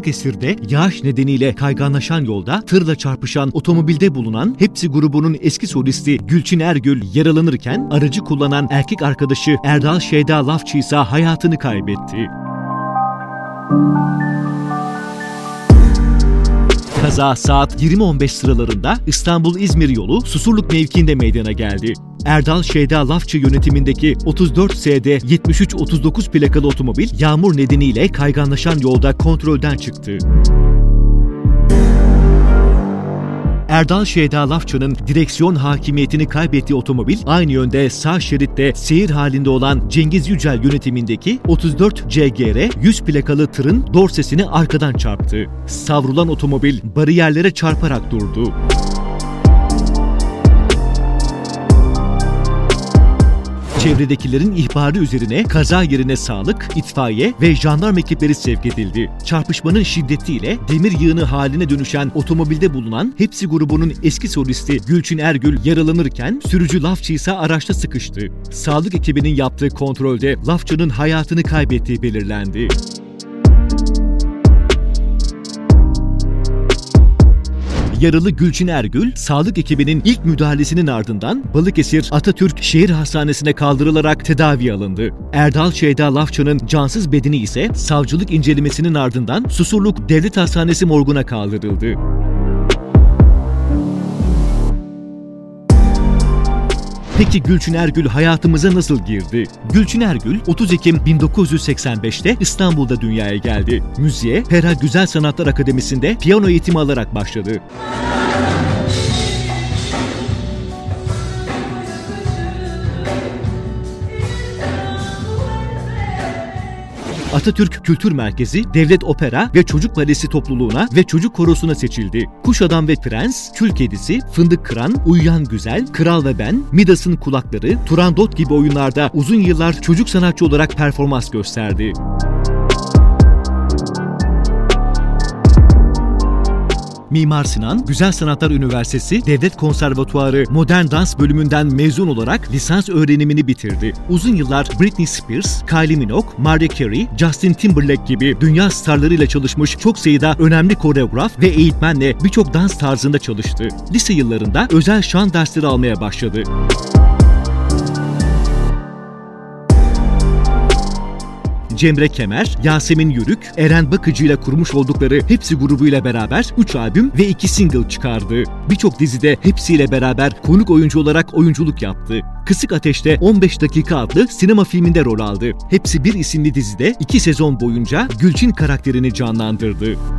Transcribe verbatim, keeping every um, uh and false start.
Balıkesir'de yağış nedeniyle kayganlaşan yolda tırla çarpışan otomobilde bulunan Hepsi grubunun eski solisti Gülçin Ergül yaralanırken aracı kullanan erkek arkadaşı Erdal Şeyda Lafçı ise hayatını kaybetti. Kaza saat yirmi on beş sıralarında İstanbul-İzmir yolu Susurluk mevkiinde meydana geldi. Erdal Şeyda Lafçı yönetimindeki otuz dört S D yetmiş üç otuz dokuz plakalı otomobil yağmur nedeniyle kayganlaşan yolda kontrolden çıktı. Erdal Şeyda Lafçı'nın direksiyon hakimiyetini kaybettiği otomobil aynı yönde sağ şeritte seyir halinde olan Cengiz Yücel yönetimindeki otuz dört C G R yüz plakalı tırın dorsesini arkadan çarptı. Savrulan otomobil bariyerlere çarparak durdu. Çevredekilerin ihbarı üzerine kaza yerine sağlık, itfaiye ve jandarma ekipleri sevk edildi. Çarpışmanın şiddetiyle demir yığını haline dönüşen otomobilde bulunan Hepsi grubunun eski solisti Gülçin Ergül yaralanırken sürücü Lafçı ise araçta sıkıştı. Sağlık ekibinin yaptığı kontrolde Lafçı'nın hayatını kaybettiği belirlendi. Yaralı Gülçin Ergül, sağlık ekibinin ilk müdahalesinin ardından Balıkesir Atatürk Şehir Hastanesi'ne kaldırılarak tedavi alındı. Erdal Şeyda Lafçı'nın cansız bedeni ise savcılık incelemesinin ardından Susurluk Devlet Hastanesi morguna kaldırıldı. Peki Gülçin Ergül hayatımıza nasıl girdi? Gülçin Ergül, otuz Ekim bin dokuz yüz seksen beş'te İstanbul'da dünyaya geldi. Müziğe Pera Güzel Sanatlar Akademisi'nde piyano eğitimi alarak başladı. Atatürk Kültür Merkezi, Devlet Opera ve Çocuk Balesi topluluğuna ve çocuk korosuna seçildi. Kuş Adam ve Prens, Kül Kedisi, Fındık Kıran, Uyuyan Güzel, Kral ve Ben, Midas'ın Kulakları, Turandot gibi oyunlarda uzun yıllar çocuk sanatçı olarak performans gösterdi. Mimar Sinan, Güzel Sanatlar Üniversitesi Devlet Konservatuarı Modern Dans bölümünden mezun olarak lisans öğrenimini bitirdi. Uzun yıllar Britney Spears, Kylie Minogue, Mariah Carey, Justin Timberlake gibi dünya starlarıyla çalışmış, çok sayıda önemli koreograf ve eğitmenle birçok dans tarzında çalıştı. Lise yıllarında özel şan dersleri almaya başladı. Cemre Kemer, Yasemin Yörük, Eren Bakıcı ile kurmuş oldukları Hepsi grubuyla beraber üç albüm ve iki single çıkardı. Birçok dizide hepsiyle beraber konuk oyuncu olarak oyunculuk yaptı. Kısık Ateş'te on beş dakika adlı sinema filminde rol aldı. Hepsi Bir isimli dizide iki sezon boyunca Gülçin karakterini canlandırdı.